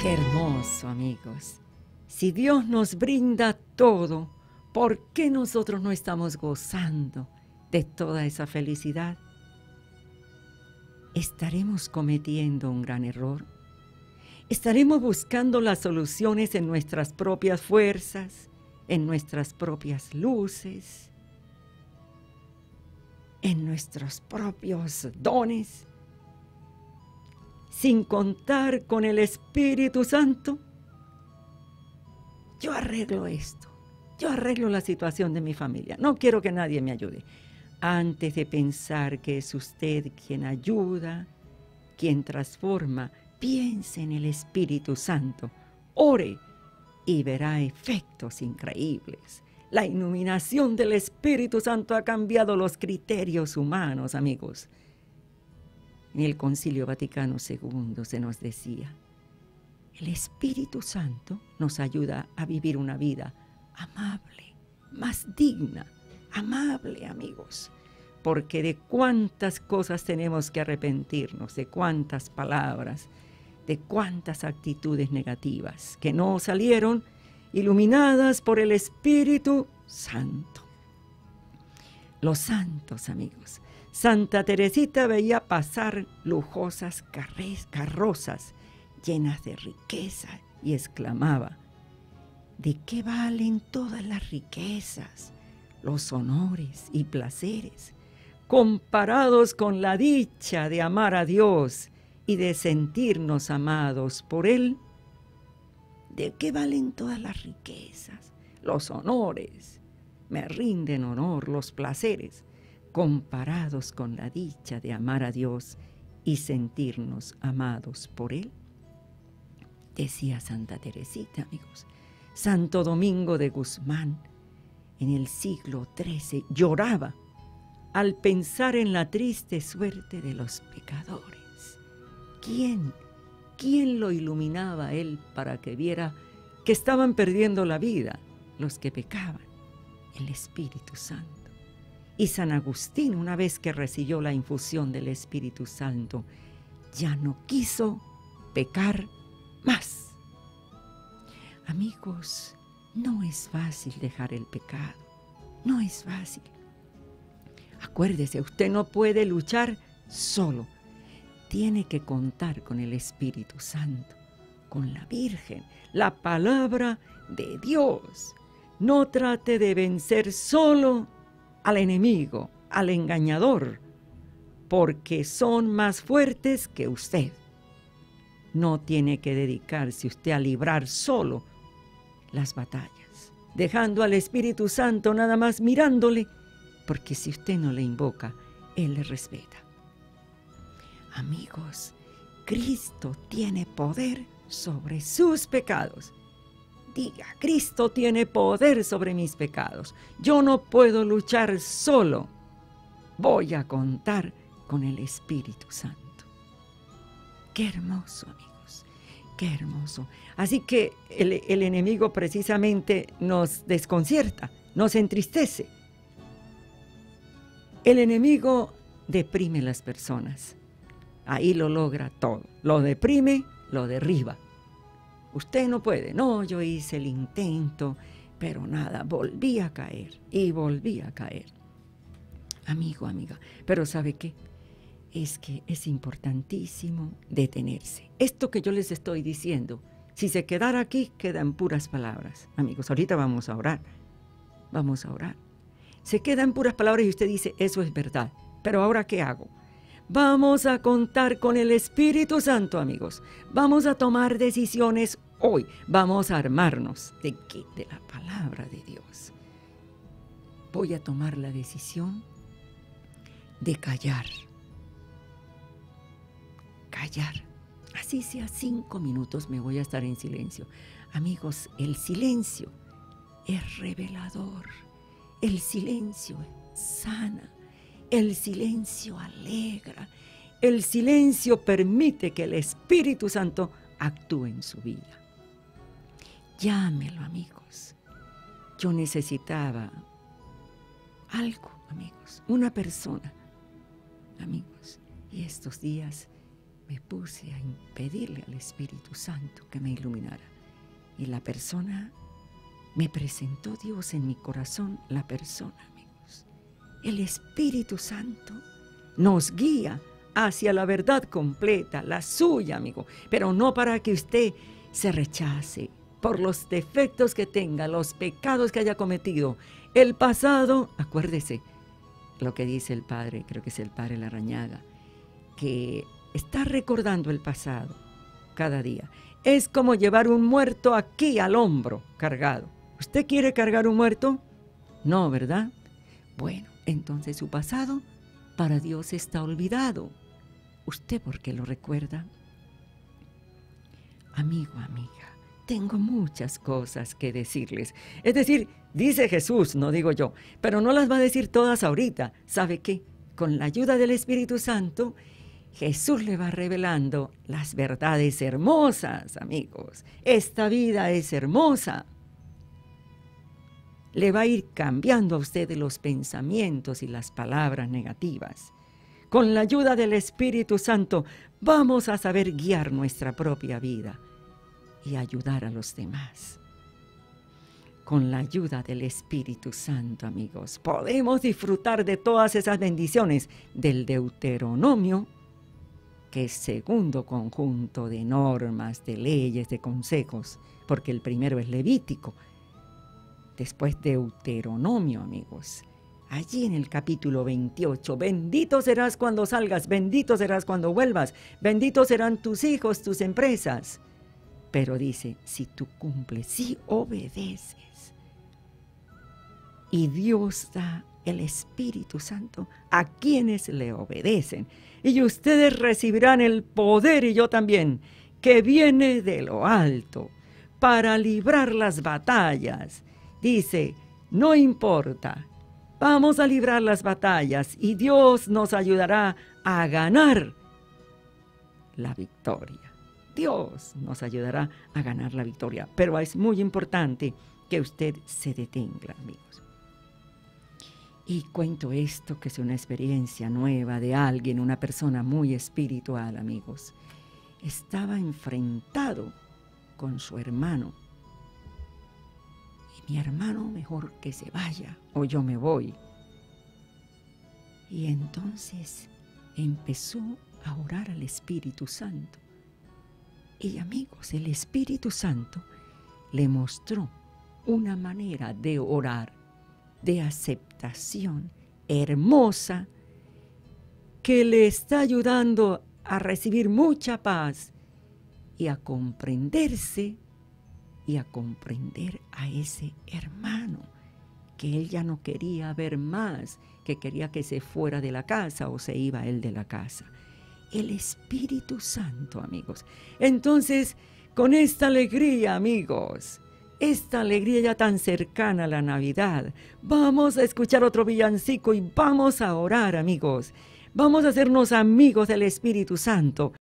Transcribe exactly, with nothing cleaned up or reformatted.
Qué hermoso, amigos. Si Dios nos brinda todo, ¿por qué nosotros no estamos gozando de toda esa felicidad? ¿Estaremos cometiendo un gran error? ¿Estaremos buscando las soluciones en nuestras propias fuerzas, en nuestras propias luces, en nuestros propios dones, sin contar con el Espíritu Santo? Yo arreglo esto, yo arreglo la situación de mi familia, no quiero que nadie me ayude. Antes de pensar que es usted quien ayuda, quien transforma, piense en el Espíritu Santo, ore y verá efectos increíbles. La iluminación del Espíritu Santo ha cambiado los criterios humanos, amigos. En el Concilio Vaticano segundo se nos decía, el Espíritu Santo nos ayuda a vivir una vida amable, más digna, amable, amigos, porque de cuántas cosas tenemos que arrepentirnos, de cuántas palabras, de cuántas actitudes negativas que no salieron iluminadas por el Espíritu Santo. Los santos, amigos. Santa Teresita veía pasar lujosas carrozas llenas de riqueza y exclamaba, ¿de qué valen todas las riquezas, los honores y placeres, comparados con la dicha de amar a Dios y de sentirnos amados por Él? ¿De qué valen todas las riquezas, los honores? Me rinden honor los placeres, comparados con la dicha de amar a Dios y sentirnos amados por Él. Decía Santa Teresita, amigos. Santo Domingo de Guzmán, en el siglo trece, lloraba al pensar en la triste suerte de los pecadores. ¿Quién, quién lo iluminaba a él para que viera que estaban perdiendo la vida los que pecaban? El Espíritu Santo. Y San Agustín, una vez que recibió la infusión del Espíritu Santo, ya no quiso pecar más. Amigos, no es fácil dejar el pecado, no es fácil. Acuérdese, usted no puede luchar solo, tiene que contar con el Espíritu Santo, con la Virgen, la palabra de Dios. No trate de vencer solo al enemigo, al engañador, porque son más fuertes que usted. No tiene que dedicarse usted a librar solo las batallas, dejando al Espíritu Santo nada más mirándole, porque si usted no le invoca, Él le respeta. Amigos, Cristo tiene poder sobre sus pecados. Diga, Cristo tiene poder sobre mis pecados. Yo no puedo luchar solo. Voy a contar con el Espíritu Santo. Qué hermoso, amigos, qué hermoso. Así que el, el enemigo precisamente nos desconcierta, nos entristece. El enemigo deprime las personas. Ahí lo logra todo. Lo deprime, lo derriba. Usted no puede. No, yo hice el intento, pero nada, volví a caer y volví a caer. Amigo, amiga, pero ¿sabe qué? Es que es importantísimo detenerse. Esto que yo les estoy diciendo, si se quedara aquí, queda en puras palabras. Amigos, ahorita vamos a orar. Vamos a orar. Se queda en puras palabras y usted dice, eso es verdad. Pero ¿ahora qué hago? Vamos a contar con el Espíritu Santo, amigos. Vamos a tomar decisiones hoy. Vamos a armarnos. ¿De qué? De la palabra de Dios. Voy a tomar la decisión de callar. Callar. Así sea cinco minutos me voy a estar en silencio. Amigos, el silencio es revelador. El silencio sana. El silencio alegra. El silencio permite que el Espíritu Santo actúe en su vida. Llámelo, amigos. Yo necesitaba algo, amigos. Una persona, amigos. Y estos días me puse a pedirle al Espíritu Santo que me iluminara. Y la persona, me presentó Dios en mi corazón, la persona, amigos. El Espíritu Santo nos guía hacia la verdad completa, la suya, amigo. Pero no para que usted se rechace por los defectos que tenga, los pecados que haya cometido. El pasado, acuérdese lo que dice el Padre, creo que es el Padre Larrañaga, que está recordando el pasado cada día. Es como llevar un muerto aquí al hombro cargado. ¿Usted quiere cargar un muerto? No, ¿verdad? Bueno, entonces su pasado para Dios está olvidado. ¿Usted por qué lo recuerda? Amigo, amiga, tengo muchas cosas que decirles. Es decir, dice Jesús, no digo yo, pero no las va a decir todas ahorita. ¿Sabe qué? Con la ayuda del Espíritu Santo, Jesús le va revelando las verdades hermosas, amigos. Esta vida es hermosa. Le va a ir cambiando a usted los pensamientos y las palabras negativas. Con la ayuda del Espíritu Santo vamos a saber guiar nuestra propia vida y ayudar a los demás. Con la ayuda del Espíritu Santo, amigos, podemos disfrutar de todas esas bendiciones del Deuteronomio, que es segundo conjunto de normas, de leyes, de consejos, porque el primero es Levítico, después Deuteronomio, amigos. Allí en el capítulo veintiocho, bendito serás cuando salgas, bendito serás cuando vuelvas, benditos serán tus hijos, tus empresas. Pero dice, si tú cumples, si obedeces, y Dios da el Espíritu Santo a quienes le obedecen, y ustedes recibirán el poder, y yo también, que viene de lo alto, para librar las batallas. Dice, no importa, vamos a librar las batallas y Dios nos ayudará a ganar la victoria. Dios nos ayudará a ganar la victoria. Pero es muy importante que usted se detenga, amigos. Y cuento esto, que es una experiencia nueva de alguien, una persona muy espiritual, amigos. Estaba enfrentado con su hermano. Mi hermano, mejor que se vaya o yo me voy. Y entonces empezó a orar al Espíritu Santo. Y amigos, el Espíritu Santo le mostró una manera de orar, de aceptación hermosa, que le está ayudando a recibir mucha paz y a comprenderse y a comprender a ese hermano que él ya no quería ver más, que quería que se fuera de la casa o se iba él de la casa. El Espíritu Santo, amigos. Entonces, con esta alegría, amigos, esta alegría ya tan cercana a la Navidad, vamos a escuchar otro villancico y vamos a orar, amigos. Vamos a hacernos amigos del Espíritu Santo.